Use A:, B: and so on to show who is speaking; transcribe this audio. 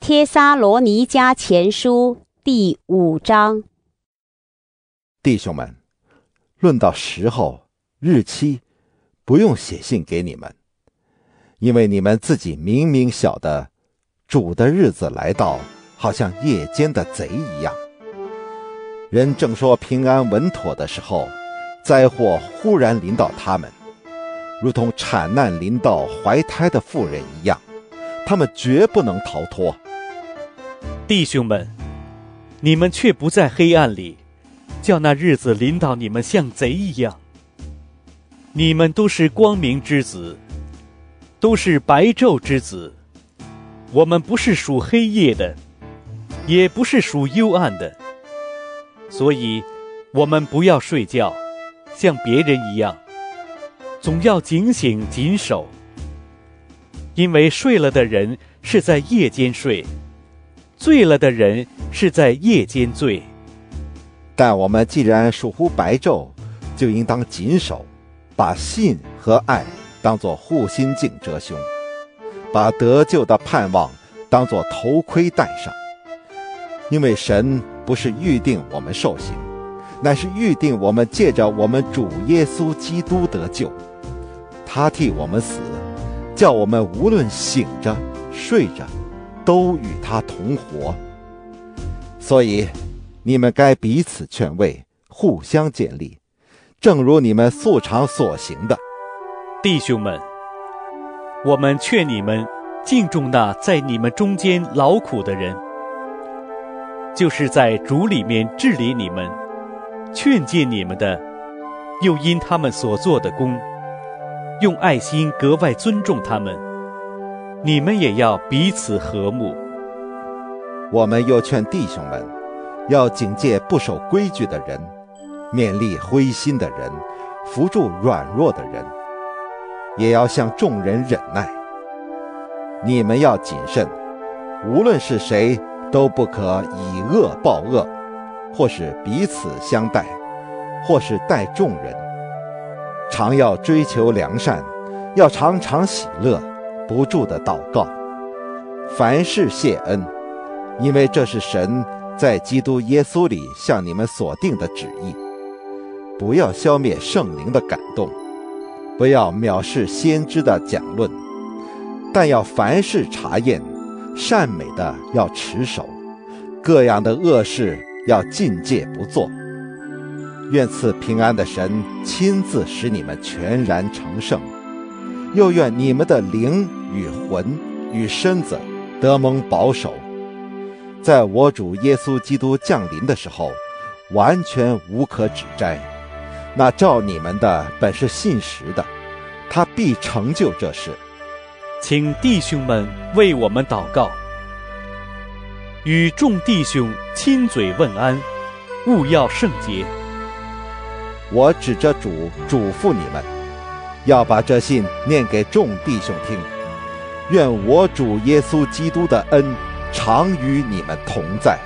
A: 帖撒罗尼迦前书第5章。
B: 弟兄们，论到时候、日期，不用写信给你们，因为你们自己明明晓得，主的日子来到，好像夜间的贼一样。人正说平安稳妥的时候，灾祸忽然临到他们，如同产难临到怀胎的妇人一样，他们绝不能逃脱。
C: 弟兄们，你们却不在黑暗里，叫那日子临到你们像贼一样。你们都是光明之子，都是白昼之子。我们不是属黑夜的，也不是属幽暗的。所以我们不要睡觉，像别人一样，总要警醒谨守。因为睡了的人是在夜间睡，醉了的人是在夜间醉。
B: 但我们既然属乎白昼，就应当谨守，把信和爱当作护心镜遮胸，把得救的盼望当作头盔戴上。因为神不是预定我们受刑，乃是预定我们借着我们主耶稣基督得救。他替我们死，叫我们无论醒着睡着，都与他同活。所以你们该彼此劝慰，互相建立，正如你们素常所行的。
C: 弟兄们，我们劝你们敬重那在你们中间劳苦的人，就是在主里面治理你们、劝诫你们的，又因他们所做的工，用爱心格外尊重他们。你们也要彼此和睦。
B: 我们又劝弟兄们，要警戒不守规矩的人，勉励灰心的人，扶助软弱的人，也要向众人忍耐。你们要谨慎，无论是谁，都不可以恶报恶，或是彼此相待，或是待众人。常要追求良善，要常常喜乐，不住地祷告，凡事谢恩，因为这是神在基督耶稣里向你们所定的旨意。不要消灭圣灵的感动，不要藐视先知的讲论，但要凡事查验，善美的要持守，各样的恶事要禁戒不做。愿赐平安的神亲自使你们全然成圣，又愿你们的灵与魂与身子得蒙保守，在我主耶稣基督降临的时候，完全无可指摘。那召你们的本是信实的，他必成就这事。
C: 请弟兄们为我们祷告。与众弟兄亲嘴问安，务要圣洁。
B: 我指着主嘱咐你们，要把这信念给众弟兄听。愿我主耶稣基督的恩常与你们同在。